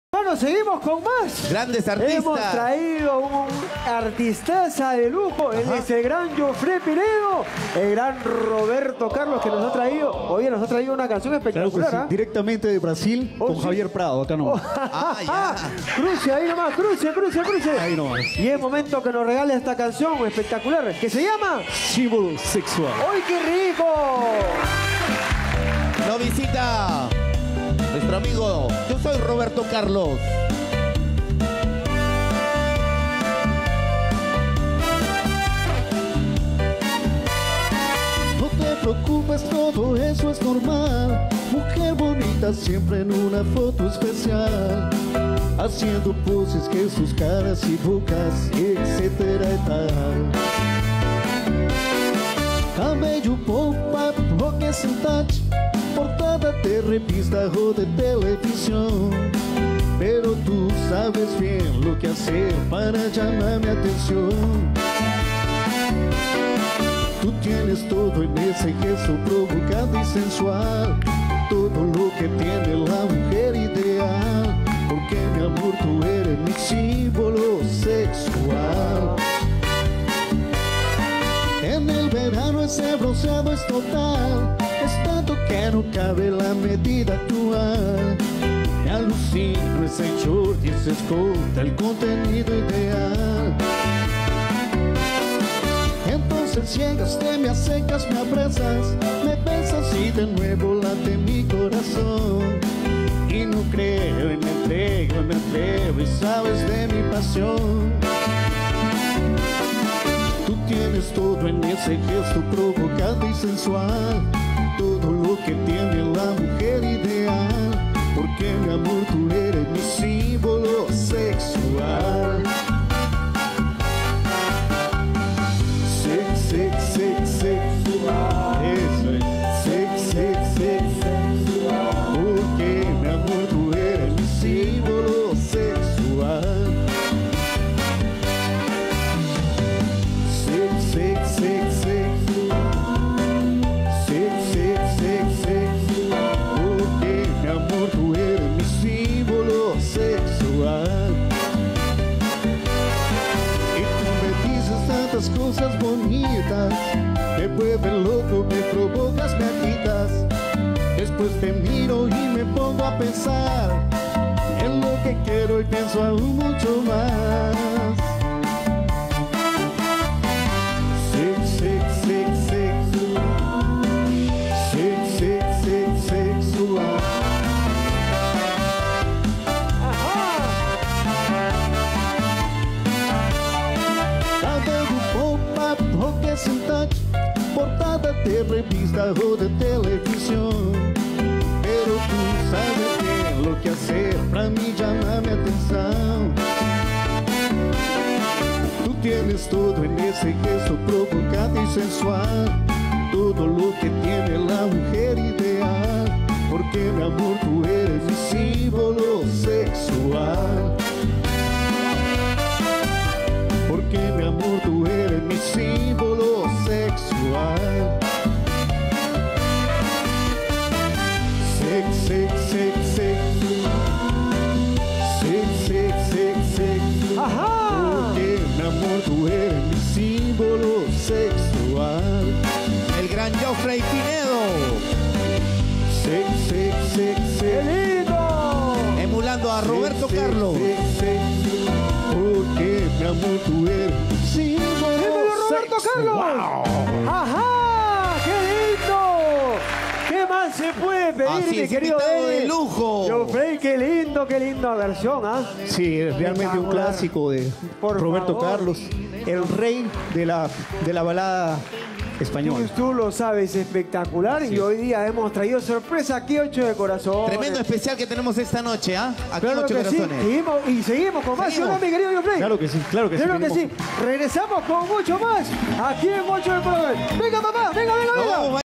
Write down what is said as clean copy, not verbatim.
Bueno, seguimos con más. Grandes artistas. Hemos traído un artistaza de lujo. Él es el gran Jofré Pinedo, el gran Roberto Carlos que nos ha traído. Oye, nos ha traído una canción espectacular. Claro que sí. Directamente de Brasil con sí. Javier Prado, acá nomás. Ya. Cruce, ahí nomás, cruce. Ahí nomás. Y es momento que nos regale esta canción espectacular que se llama Símbolo sexual. ¡Ay, qué rico! Nos visita nuestro amigo. Yo soy Roberto Carlos. No te preocupes, todo eso es normal. Mujer bonita siempre en una foto especial, haciendo poses que sus caras y bocas, etcétera y tal. Cabello pompa, boca sin touch, portada de revista o de televisión. Pero tú sabes bien lo que hacer para llamar mi atención. Tú tienes todo en ese gesto provocado y sensual, todo lo que tiene la mujer ideal. Porque mi amor, tú eres mi símbolo sexual. En el verano ese bronceado es total, es tanto que no cabe la medida actual. Me alucino ese short y ese escote, el contenido ideal. Entonces llegaste, me acercas, me abrazas, me besas y de nuevo late mi corazón. Y no creo y me entrego y sabes de mi pasión. Tú tienes todo en ese gesto provocado y sensual, todo lo que tiene la mujer ideal. Porque mi amor, tú eres mi símbolo sexual. Sexual. Eso es. Sexual. Porque mi amor, tú eres mi símbolo sexual. Porque mi amor, tú eres mi símbolo sexual. Y tú me dices tantas cosas bonitas, me vuelves loco, me provocas, me agitas. Después te miro y me pongo a pensar en lo que quiero y pienso aún mucho más. Sexual. Cabello pompa, boca sin touch, portada de revista o de televisión. Pero tú sabes bien lo que hacer para mí llamar mi atención. Tú tienes todo en ese gesto provocado y sensual, todo lo que tiene la mujer ideal. Porque mi amor, tú eres mi símbolo sexual. Porque mi amor, tú eres mi símbolo sexual. Ajá. Porque mi amor, tú eres mi símbolo sexual. El gran Jofré Pinedo. ¡Qué lindo! Emulando a Roberto Carlos. Porque mi amor, tú eres mi símbolo ¡Dímelo, Roberto Carlos! wow. ¡Ajá! ¡Qué lindo! ¿Qué más se puede pedir, Así mi es, querido invitado Eddie? de lujo. Jofré, qué linda versión, ¿ah? Sí, es realmente un clásico de Por Roberto favor. Carlos, el rey de la balada española. Tú lo sabes, espectacular. Y hoy día hemos traído sorpresa aquí, 8 de corazón. Tremendo especial que tenemos esta noche, ¿ah? Aquí en Claro 8 que sí. Corazones. Seguimos con más, ¿sí o no, Seguimos. mi querido Jofré? Claro que sí, claro que sí. Claro que sí. Regresamos con mucho más aquí en 8 de corazón. Venga, papá, venga. Nos vamos,